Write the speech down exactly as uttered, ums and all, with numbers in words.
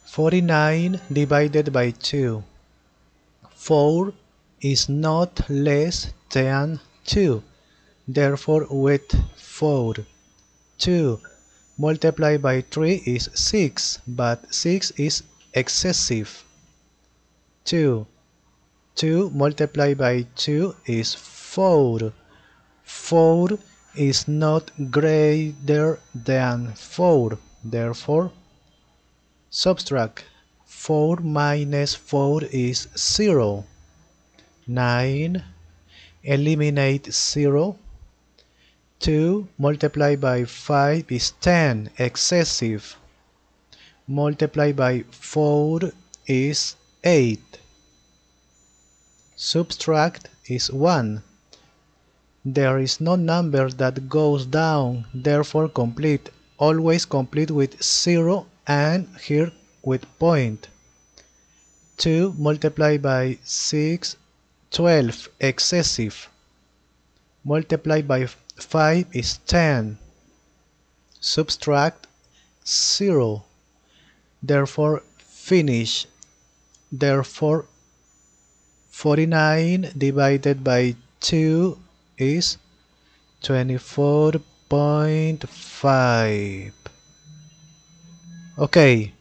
forty-nine divided by two. four is not less than two. Therefore, with four. two multiplied by three is six, but six is excessive. two. two multiplied by two is four. four is not greater than four. Therefore, subtract. four minus four is zero. nine. Eliminate zero. two multiplied by five is ten, excessive. Multiplied by four is eight. Subtract is one. There is no number that goes down, therefore complete. Always complete with zero and here with point. two multiplied by six, twelve, excessive. Multiplied by five is ten. Subtract zero. Therefore finish. Therefore forty-nine divided by two is twenty-four point five. Okay,